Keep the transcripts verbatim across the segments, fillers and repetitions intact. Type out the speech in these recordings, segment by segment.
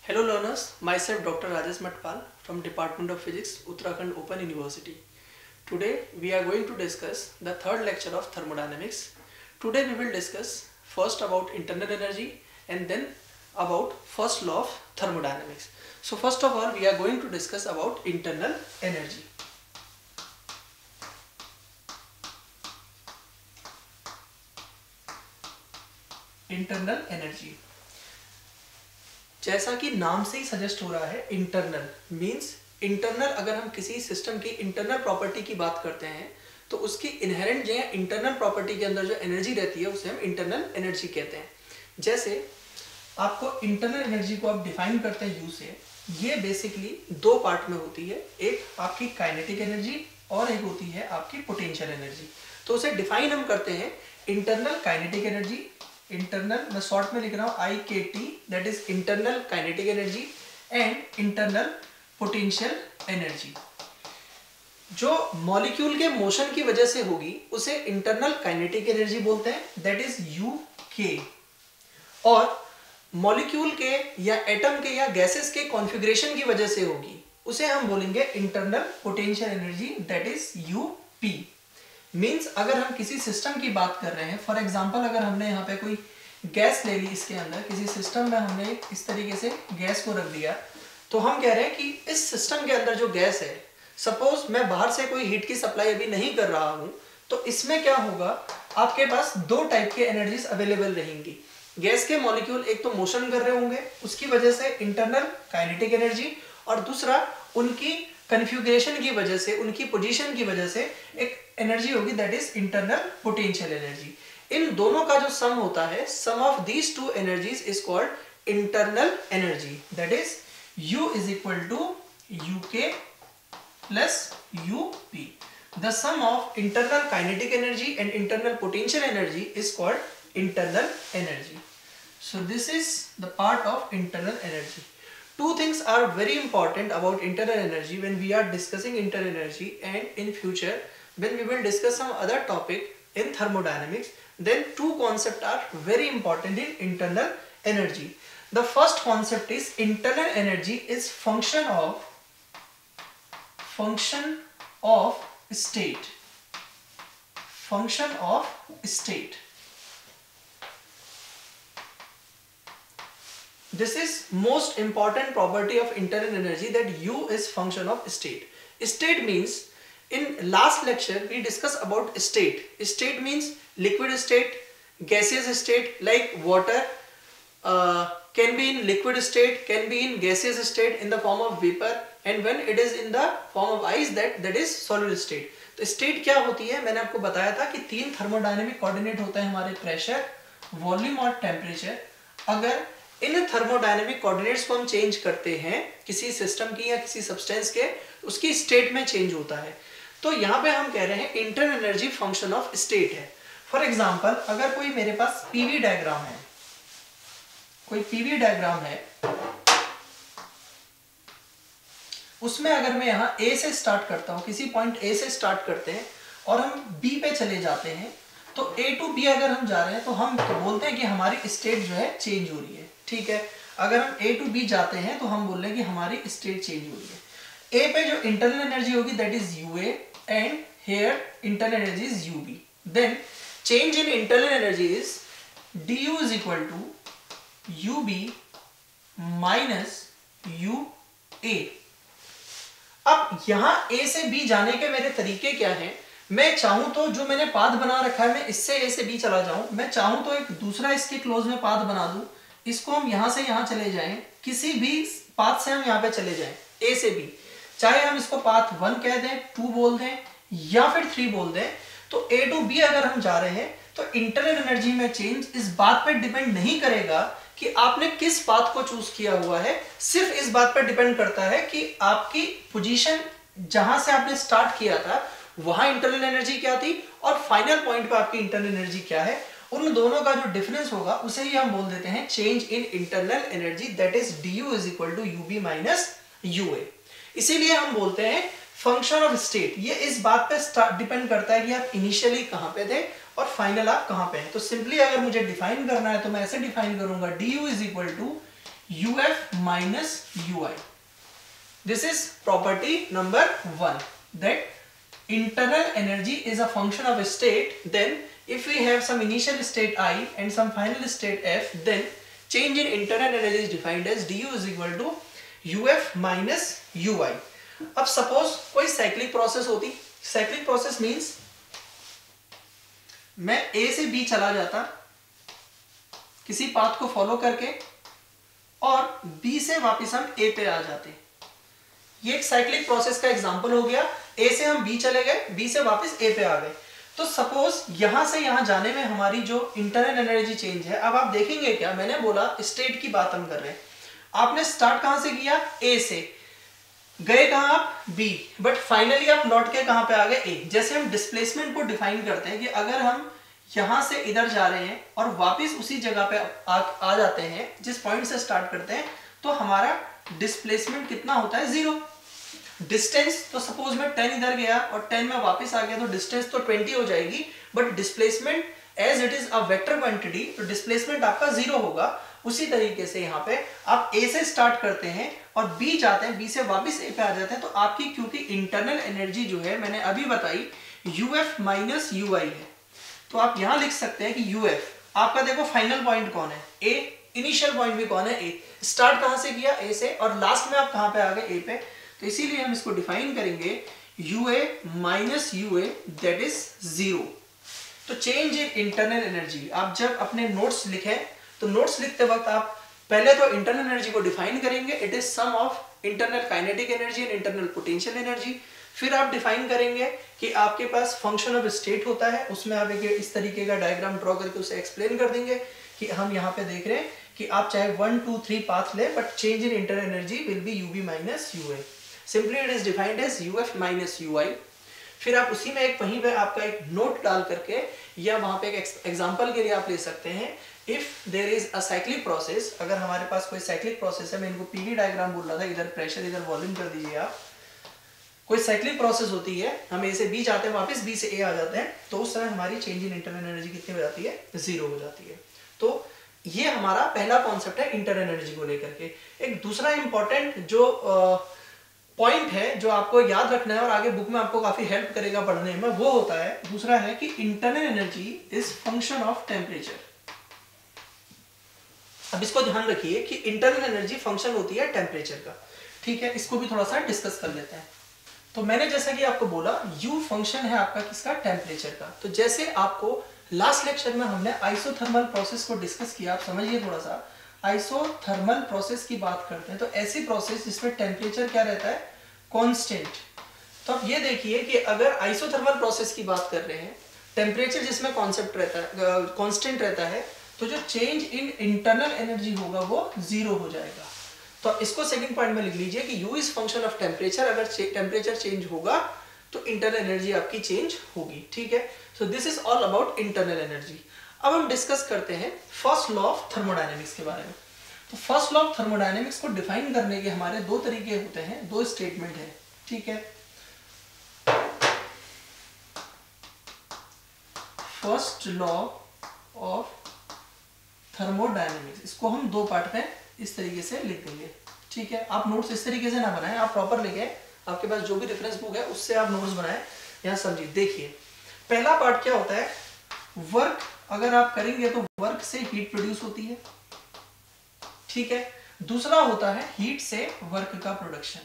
Hello learners, myself Doctor Rajesh Matpal from Department of Physics, Uttarakhand Open University. Today we are going to discuss the third lecture of thermodynamics. Today we will discuss first about internal energy and then about first law of thermodynamics. So first of all we are going to discuss about internal energy. Internal energy, जैसा कि नाम से ही suggest हो रहा है, internal means internal. अगर हम किसी सिस्टम की इंटरनल प्रॉपर्टी की बात करते हैं तो उसकी इनहेरेंट जो है इंटरनल प्रॉपर्टी के अंदर जो एनर्जी रहती है उसे हम इंटरनल एनर्जी कहते हैं। जैसे आपको इंटरनल एनर्जी को आप डिफाइन करते हैं यू से, ये बेसिकली दो पार्ट में होती है, एक आपकी काइनेटिक एनर्जी और एक होती है आपकी पोटेंशियल एनर्जी। तो उसे डिफाइन हम करते हैं इंटरनल काइनेटिक एनर्जी, इंटरनल मैं शॉर्ट में लिख रहा हूं I K T, that is internal kinetic energy and internal potential energy. जो मॉलिक्यूल के मोशन की वजह से होगी उसे इंटरनल काइनेटिक एनर्जी बोलते हैं, दैट इज यू के। और मॉलिक्यूल के या एटम के या गैसेस के कॉन्फ़िगरेशन की वजह से होगी उसे हम बोलेंगे internal potential energy, that is U P. Means अगर हम किसी सिस्टम की बात कर रहे हैं, फॉर एग्जांपल अगर हमने यहाँ पे कोई गैस ले ली, इसके अंदर किसी सिस्टम में हमने इस तरीके से गैस को रख दिया, तो हम कह रहे हैं कि इस सिस्टम के अंदर जो गैस है, सपोज मैं बाहर से कोई हीट की सप्लाई अभी नहीं कर रहा हूँ, तो इसमें क्या होगा, आपके पास दो टाइप के एनर्जीज अवेलेबल रहेंगी। गैस के मॉलिक्यूल एक तो मोशन कर रहे होंगे, उसकी वजह से इंटरनल काइनेटिक एनर्जी, और दूसरा उनकी कन्फिगरेशन की वजह से, उनकी पोजीशन की वजह से एक एनर्जी होगी, that is internal potential energy. इन दोनों का जो सम होता है, sum of these two energies is called internal energy, that is U is equal to U K plus U P. The sum of internal kinetic energy and internal potential energy is called internal energy. So this is the part of internal energy. Two things are very important about internal energy when we are discussing internal energy, and in future when we will discuss some other topic in thermodynamics, then two concepts are very important in internal energy. The first concept is internal energy is function of function of state, function of state. This is most important property of internal energy, that U is function of state. State means, in last lecture we discussed about state. State means liquid state, gaseous state, like water uh, can be in liquid state, can be in gaseous state in the form of vapor, and when it is in the form of ice, that that is solid state. तो state क्या होती है, मैंने आपको बताया था कि तीन थर्मोडायनेमिक कोऑर्डिनेट होते हैं हमारे, प्रेशर, वॉल्यूम और टेम्परेचर। अगर इन थर्मोडायनेमिक कोऑर्डिनेट्स को हम चेंज करते हैं किसी सिस्टम की या किसी सब्सटेंस के, उसकी स्टेट में चेंज होता है। तो यहाँ पे हम कह रहे हैं internal energy function of state है। फॉर एग्जांपल अगर कोई मेरे पास पीवी डायग्राम है, कोई पीवी डायग्राम है, उसमें अगर मैं यहाँ ए से स्टार्ट करता हूँ, किसी पॉइंट ए से स्टार्ट करते हैं और हम बी पे चले जाते हैं, तो ए टू बी अगर हम जा रहे हैं तो हम तो बोलते हैं कि हमारी स्टेट जो है चेंज हो रही है, ठीक है। अगर हम ए टू बी जाते हैं तो हम बोल रहे हैं कि हमारी स्टेट चेंज हो रही है। ए पे जो इंटरनल एनर्जी होगी that is U A, and here internal energy is U B. Then change in internal energy is D U is equal to U B minus U A. अब यहां ए से B जाने के मेरे तरीके क्या हैं, मैं चाहूं तो जो मैंने पाथ बना रखा है, मैं इससे ए से बी चला जाऊं, मैं चाहूं तो एक दूसरा इसके क्लोज में पाथ बना दूं, इसको हम यहां से यहां चले जाएं, किसी भी पाथ से हम यहां पे चले जाएं ए से बी, चाहे हम इसको पाथ वन कह दें, टू बोल दें या फिर थ्री बोल दें, तो ए टू बी अगर हम जा रहे हैं तो इंटरनल एनर्जी में चेंज इस बात पर डिपेंड नहीं करेगा कि आपने किस पाथ को चूज किया हुआ है, सिर्फ इस बात पर डिपेंड करता है कि आपकी पोजीशन जहां से आपने स्टार्ट किया था वहां इंटरनल एनर्जी क्या थी और फाइनल पॉइंट पे आपकी इंटरनल एनर्जी क्या है। उन दोनों का जो डिफरेंस होगा उसे ही हम बोल देते हैं change in internal energy, that is D U is equal to U B minus U A. इसीलिए हम बोलते हैं फंक्शन ऑफ स्टेट। ये इस बात पे डिपेंड करता है कि आप इनिशियली कहां पे थे और फाइनल आप कहां पे हैं। तो सिंपली अगर मुझे डिफाइन करना है तो मैं ऐसे डिफाइन करूंगा, D U is equal to U F minus U I. This is property number one, that internal energy is a function of a state. Then if we have some initial state I and some final state F, then change in internal energy is defined as du is equal to uf minus ui. अब suppose कोई cyclic process होती, cyclic process means मैं A से B चला जाता किसी path को follow करके और B से वापस हम A पे आ जाते. ये एक साइक्लिक प्रोसेस का एग्जांपल हो गया. A से हम B चले गए, B से वापस A पे आ गए. तो सपोज यहां से यहां जाने में हमारी जो इंटरनल एनर्जी चेंज है, अब आप देखेंगे क्या, मैंने बोला स्टेट की बात हम कर रहे हैं. आपने स्टार्ट कहां से किया? A से. गए कहां आप? B. बट फाइनली आप लौट के कहां पे आ गए? A. जैसे हम डिस्प्लेसमेंट को डिफाइन करते हैं कि अगर हम यहां से इधर जा रहे हैं और वापस उसी जगह पे आ, आ जाते हैं जिस पॉइंट से स्टार्ट करते हैं, तो हमारा डिस्प्लेसमेंट कितना होता है? जीरो. डिस्टेंस तो सपोज मैं टेन इधर गया और टेन में वापस आ गया तो डिस्टेंस तो ट्वेंटी हो जाएगी, but displacement as it is a vector quantity, तो डिस्प्लेसमेंट आपका जीरो होगा. उसी तरीके से यहाँ पे आप A से स्टार्ट करते हैं और B जाते हैं, B से वापस A पे आ जाते हैं, तो आपकी क्योंकि इंटरनल एनर्जी जो है मैंने अभी बताई यूएफ माइनस यूआई है, तो आप यहां लिख सकते हैं कि यूएफ आपका देखो फाइनल पॉइंट कौन है? A. इनिशियल पॉइंट भी कौन है? A. स्टार्ट कहां से किया? A से, और लास्ट में आप कहां पे आ गए? A पे. तो इसीलिए हम इसको डिफाइन करेंगे U A minus U A, that is zero. तो चेंज इन इंटरनल एनर्जी, आप जब अपने नोट्स लिखें तो नोट्स लिखते वक्त आप पहले तो इंटरनल एनर्जी को डिफाइन करेंगे. It is sum of internal kinetic energy and internal potential energy. फिर आप डिफाइन करेंगे कि आपके पास फंक्शन ऑफ स्टेट होता है, उसमें आप एक इस तरीके का डायग्राम ड्रॉ करके उसे एक्सप्लेन कर देंगे कि हम यहाँ पे देख रहे हैं कि आप चाहे वन टू थ्री पाथ ले, but change in internal energy will be U B minus U A. Simply it is defined as U F minus U I. फिर आप उसी में एक वहीं पे आपका एक नोट डाल करके या वहां पे एक एग्जांपल के लिए आप ले सकते हैं, if there is a cyclic process, अगर हमारे पास कोई साइक्लिक प्रोसेस है, मैं इनको पीवी डायग्राम बोल रहा था, इधर प्रेशर इधर वॉल्यूम कर दीजिए आप. कोई साइक्लिक प्रोसेस होती है, हम ए से बी जाते हैं, वापस बी से ए आ जाते हैं, तो उस समय हमारी चेंज इन इंटरनल एनर्जी कितनी हो जाती है? जीरो हो जाती है. तो ये हमारा पहला कॉन्सेप्ट है इंटरनल एनर्जी को लेकर के. एक दूसरा इंपॉर्टेंट जो पॉइंट uh, है जो आपको याद रखना है और आगे बुक में आपको काफी हेल्प करेगा पढ़ने में, वो होता है, दूसरा है कि internal energy is function of temperature. अब इसको ध्यान रखिए कि इंटरनल एनर्जी फंक्शन होती है टेम्परेचर का. ठीक है, इसको भी थोड़ा सा डिस्कस कर लेते हैं. तो मैंने जैसा कि आपको बोला, U फंक्शन है आपका किसका? टेम्परेचर का. तो जैसे आपको लास्ट लेक्चर में हमने आइसोथर्मल प्रोसेस को डिस्कस किया, आप समझिए थोड़ा सा. आइसोथर्मल प्रोसेस की बात करते हैं तो ऐसी प्रोसेस जिसमें टेम्परेचर क्या रहता है? कांस्टेंट. तो आप ये देखिए कि अगर आइसोथर्मल प्रोसेस की बात कर रहे हैं, टेम्परेचर जिसमें कॉन्सेप्ट रहता है, कांस्टेंट रहता है, तो जो चेंज इन इंटरनल एनर्जी होगा वो जीरो हो जाएगा. तो इसको सेकंड पॉइंट में लिख लीजिए कि U is function of temperature. अगर टेम्परेचर चेंज होगा तो इंटरनल एनर्जी आपकी चेंज होगी. ठीक है, so this is all about internal energy. अब हम डिस्कस करते हैं फर्स्ट लॉ ऑफ थर्मोडायनेमिक्स के बारे में. तो फर्स्ट लॉ ऑफ थर्मोडायनेमिक्स को डिफाइन करने के हमारे दो तरीके होते हैं, दो स्टेटमेंट है. ठीक है, फर्स्ट लॉ ऑफ थर्मोडायनेमिक्स, इसको हम दो पार्ट में इस तरीके से लिख देंगे. ठीक है, आप नोट्स इस तरीके से ना बनाएं, आप प्रॉपर लिखें. आपके पास जो भी रेफरेंस बुक है उससे आप नोट्स बनाएं. यहां समझिए, देखिए पहला पार्ट क्या होता है? वर्क अगर आप करेंगे तो वर्क से हीट प्रोड्यूस होती है. ठीक है, दूसरा होता है हीट से वर्क का प्रोडक्शन.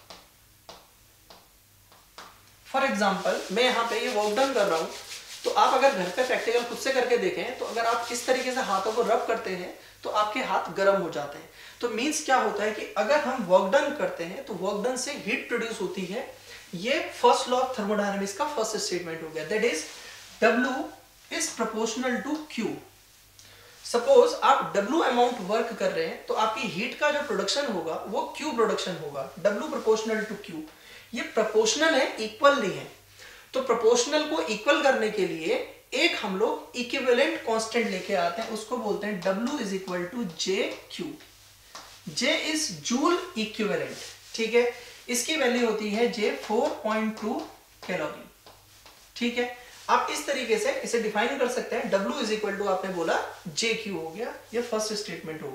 फॉर एग्जांपल मैं यहां पे ये वर्क डन कर रहा हूं, तो आप अगर घर पे प्रैक्टिकल खुद से करके देखें तो अगर आप इस तरीके से हाथों को रब करते हैं तो आपके हाथ गर्म हो जाते हैं. तो मींस क्या होता है कि अगर हम वर्क डन करते हैं तो वर्क डन से हीट प्रोड्यूस होती है. ये फर्स्ट लॉ ऑफ थर्मोडायनेमिक्स का फर्स्ट स्टेटमेंट हो गया, that is W is proportional to Q. Suppose आप W अमाउंट वर्क कर रहे हैं तो आपकी हीट का जो प्रोडक्शन होगा वो Q प्रोडक्शन होगा. W proportional to Q. ये प्रोपोर्शनल है, इक्वल नहीं है. तो प्रोपोर्शनल को इक्वल करने के लिए एक हम लोग इक्विवेलेंट कांस्टेंट लेके आते हैं, उसको बोलते हैं W is equal to J Q. J is joule equivalent. ठीक है, इसकी वैल्यू होती है J four point two calorie. ठीक है, आप इस तरीके से इसे डिफाइन कर सकते हैं. W इज इक्वल टू आपने बोला जे क्यू हो गया, ये फर्स्ट स्टेटमेंट हो गया.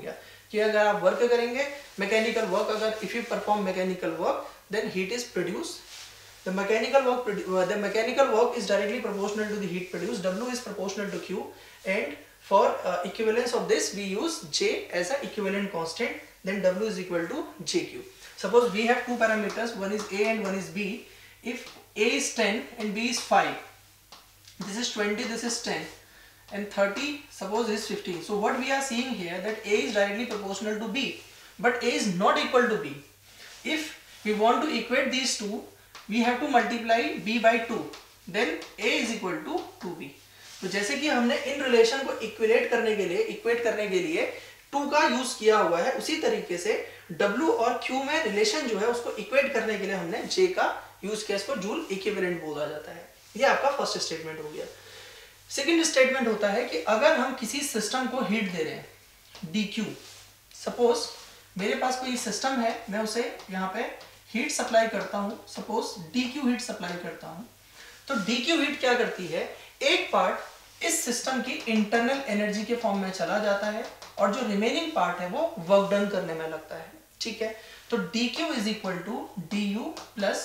कि अगर आप वर्क करेंगे मैकेनिकल वर्क, अगर if you perform mechanical work then heat is produce, the mechanical work the mechanical work is directly proportional to the heat produce, W is proportional to Q, and for uh, equivalence of this we use J as a equivalent constant, then W is equal to J Q. Suppose we have two parameters, one is A and one is B. If A is ten and B is five, this is twenty, this is ten, and thirty, suppose this is fifteen. So what we are seeing here that A is directly proportional to B, but A is not equal to B. If we want to equate these two, we have to multiply B by two, then A is equal to two B. तो जैसे कि हमने in relation को इक्विलेट करने के लिए equate करने के लिए टू का यूज किया हुआ है, उसी तरीके से W और Q में रिलेशन जो है उसको इक्वेट करने के लिए हमने J का यूज किया, इसको जूल इक्विवेलेंट बोला जाता है। ये आपका फर्स्ट स्टेटमेंट हो गया। सेकंड स्टेटमेंट होता है कि अगर हम किसी सिस्टम को हीट दे रहे हैं D Q, सपोज मेरे पास कोई सिस्टम है, मैं उसे यहाँ पे हीट सप्लाई करता हूँ, suppose D Q heat supply करता हूँ, तो D Q हीट क्या करती है, एक पार्ट इस सिस्टम की इंटरनल एनर्जी के फॉर्म में चला जाता है और जो रिमेनिंग पार्ट है वो वर्क डन करने में लगता है, ठीक है। तो dq is equal to du plus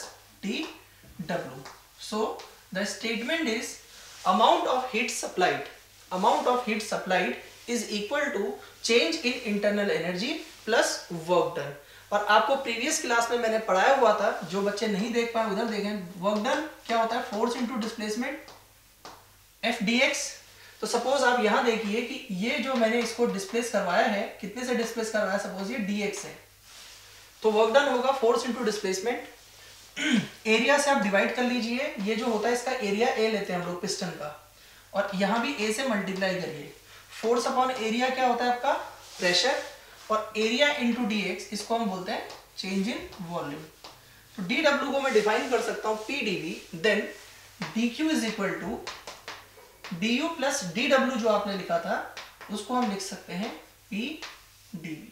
dw। So the statement is amount of heat supplied amount of heat supplied is equal to change in internal energy plus work done. और आपको previous class में मैंने पढ़ाया हुआ था, जो बच्चे नहीं देख पाए उधर देखें। वर्क डन क्या होता है, force into displacement F D X. तो सपोज आप यहां देखिए कि ये जो मैंने इसको डिस्प्लेस करवाया है, कितने से डिस्प्लेस करवाया, सपोज ये dx है, तो वर्क डन होगा फोर्स इंटू डिस्प्लेसमेंट। एरिया से आप डिवाइड कर लीजिए, ये जो होता है इसका एरिया ए लेते हैं हम लोग पिस्टन का, और यहां भी ए से मल्टीप्लाई करिए। फोर्स अपॉन एरिया क्या होता है आपका, प्रेशर, और एरिया इंटू डी एक्स, इसको हम बोलते हैं चेंज इन वॉल्यूम। तो डी डब्ल्यू को मैं डिफाइन कर सकता हूं P D V, then D Q is equal to D U plus D W, जो आपने लिखा था उसको हम लिख सकते हैं पी डी वी।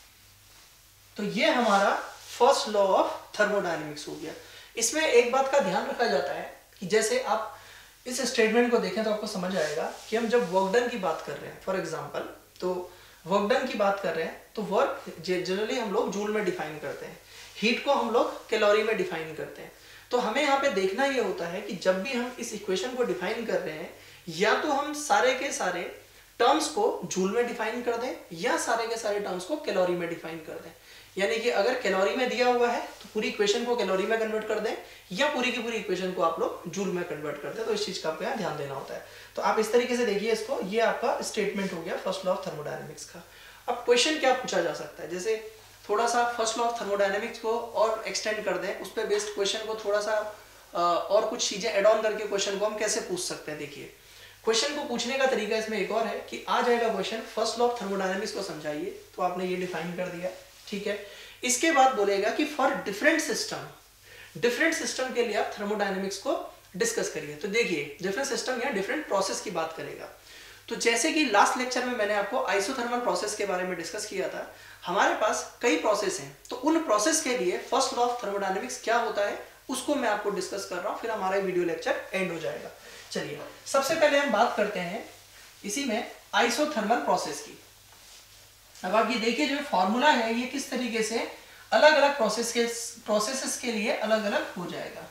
तो ये हमारा फर्स्ट लॉ ऑफ थर्मोडायनेमिक्स हो गया। इसमें एक बात का ध्यान रखा जाता है कि जैसे आप इस स्टेटमेंट को देखें तो आपको समझ आएगा कि हम जब वर्क डन की बात कर रहे हैं, फॉर एग्जांपल, तो वर्क डन की बात कर रहे हैं तो वर्क जनरली हम लोग जूल में डिफाइन करते हैं, हीट को हम लोग कैलोरी में डिफाइन करते हैं। तो हमें यहाँ पे देखना ये होता है कि जब भी हम इस इक्वेशन को डिफाइन कर रहे हैं, या तो हम सारे के सारे टर्म्स को जूल में डिफाइन कर दें या सारे के सारे टर्म्स को कैलोरी में डिफाइन कर दें। यानी कि अगर कैलोरी में दिया हुआ है तो पूरी इक्वेशन को कैलोरी में कन्वर्ट कर दें, या पूरी की पूरी इक्वेशन को आप लोग जूल में कन्वर्ट कर दें। तो इस चीज का आपको यहाँ ध्यान देना होता है। तो आप इस तरीके से देखिए इसको, ये आपका स्टेटमेंट हो गया फर्स्ट लॉ ऑफ थर्मोडायनेमिक्स का। अब क्वेश्चन क्या पूछा जा सकता है, जैसे थोड़ा सा फर्स्ट लॉ ऑफ थर्मोडायनेमिक्स को और एक्सटेंड कर दें, उस पर बेस्ड क्वेश्चन को थोड़ा सा और कुछ चीजें एड ऑन करके क्वेश्चन को हम कैसे पूछ सकते हैं। देखिए क्वेश्चन को पूछने का तरीका इसमें एक और है कि आ जाएगा question, first law of thermodynamics को समझाइए, तो आपने ये डिफाइन कर दिया, ठीक है। इसके बाद बोलेगा कि for different system different system के लिए आप थर्मोडायनेमिक्स को डिस्कस करिए। तो देखिए डिफरेंट सिस्टम या डिफरेंट प्रोसेस की बात करेगा। तो जैसे कि लास्ट लेक्चर में मैंने आपको आइसोथर्मल प्रोसेस के बारे में डिस्कस किया था, हमारे पास कई प्रोसेस हैं, तो उन प्रोसेस के लिए फर्स्ट लॉ ऑफ थर्मोडायनेमिक्स क्या होता है उसको मैं आपको डिस्कस कर रहा हूं, फिर हमारा वीडियो लेक्चर एंड हो जाएगा। चलिए सबसे पहले हम बात करते हैं इसी में आइसोथर्मल प्रोसेस की। अब आप ये देखिए जो फॉर्मूला है ये किस तरीके से अलग अलग प्रोसेस के प्रोसेसेस के लिए अलग अलग हो जाएगा।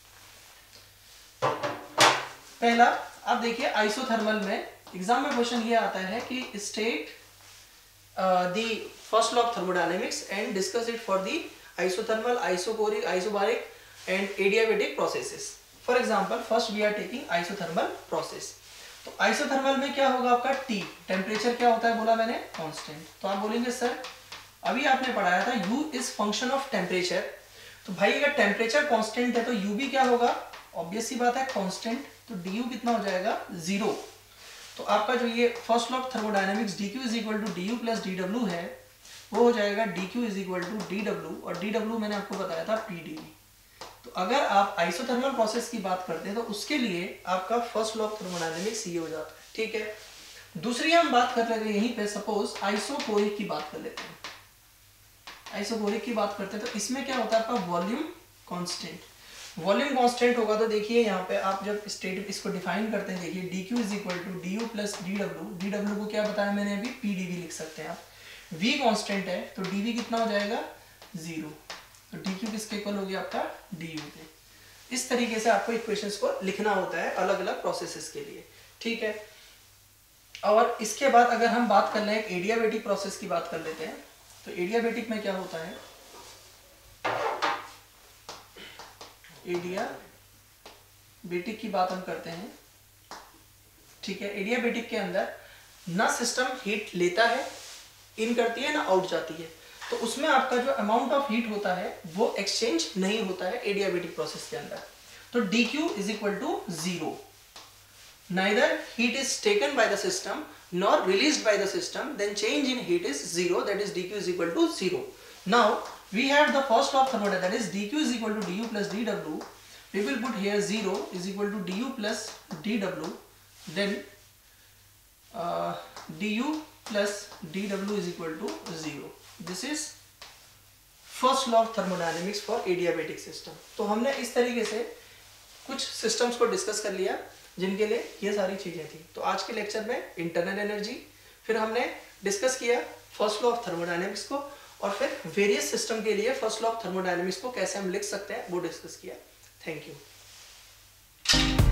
पहला आप देखिए आइसोथर्मल में एग्जाम में क्वेश्चन ये आता है कि state the first law of thermodynamics and discuss it for the isothermal, isochoric, isobaric and adiabatic processes. For example first we are taking isothermal process. तो आइसोथर्मल में क्या होगा आपका T, टेम्परेचर क्या होता है बोला मैंने, कांस्टेंट। तो आप बोलेंगे सर अभी आपने पढ़ाया था U is function of temperature, तो भाई अगर टेम्परेचर कांस्टेंट है तो U भी क्या होगा, ऑब्वियस सी बात है कांस्टेंट, तो du कितना हो जाएगा, जीरो। तो आपका जो ये first law of thermodynamics dq is equal to du plus dw है, वो हो जाएगा dq is equal to dw, और dw मैंने आपको बताया था pdv। तो अगर आप आइसोथर्मल प्रोसेस की बात करते हैं तो उसके लिए आपका फर्स्ट लॉ ऑफ थर्मोडायनेमिक्स ये हो जाता है, ठीक है। दूसरी हम बात कर लेते हैं यहीं पे, सपोज आइसोकोरिक की बात कर लेते हैं। आइसोकोरिक की बात करते हैं तो इसमें क्या होता है आपका वॉल्यूम कांस्टेंट। वॉल्यूम कांस्टेंट होगा तो देखिए यहाँ पे आप जब स्टेट इसको डिफाइन करते हैं, देखिए dq is equal to du plus dw, dw को क्या बताया मैंने अभी, pdv लिख सकते हैं आप। v कांस्टेंट है तो dv कितना हो जाएगा जीरो, तो dq किसके इक्वल हो गया आपका du के। इस तरीके से आपको इक्वेशंस को लिखना होता है अलग अलग प्रोसेसेस के लिए, ठीक है। और इसके बाद अगर हम बात कर लें एक एडियाबेटिक प्रोसेस की बात कर लेते हैं, तो एडियाबेटिक में क्या होता है, एडियाबेटिक की बात हम करते हैं, ठीक है। एडियाबेटिक के अंदर ना सिस्टम हीट लेता है, इन करती है, ना आउट जाती है, तो उसमें आपका जो अमाउंट ऑफ हीट होता है वो एक्सचेंज नहीं होता है एडियाबेटिक प्रोसेस के अंदर। तो dq is equal to zero, neither heat is taken by the system nor released by the system, then change in heat is zero, that is dq is equal to zero. Now we have the first law of thermodynamics, that is dq is equal to du plus dw. We will put here zero is equal to du plus dw, then uh, du plus dw is equal to zero. This is first law of thermodynamics for adiabatic system. तो हमने इस तरीके से कुछ systems को discuss कर लिया जिनके लिए ये सारी चीजें थी। तो आज के लेक्चर में इंटरनल एनर्जी, फिर हमने डिस्कस किया फर्स्ट लॉ ऑफ थर्मोडायनेमिक्स को, और फिर वेरियस सिस्टम के लिए फर्स्ट लॉ ऑफ थर्मोडायनेमिक्स को कैसे हम लिख सकते हैं वो डिस्कस किया। Thank you.